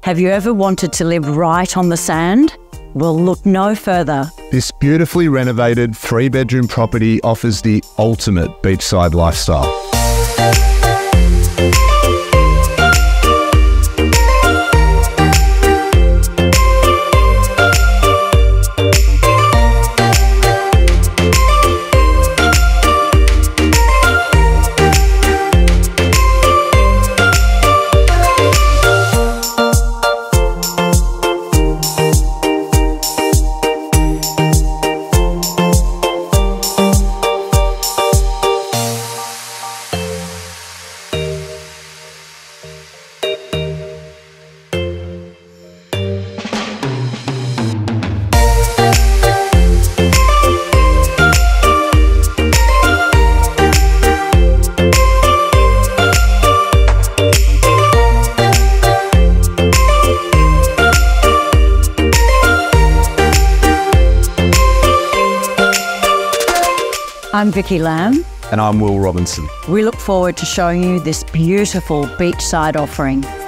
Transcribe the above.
Have you ever wanted to live right on the sand? Well, look no further. This beautifully renovated 3-bedroom property offers the ultimate beachside lifestyle. I'm Vicky Lamb. And I'm Will Robinson. We look forward to showing you this beautiful beachside offering.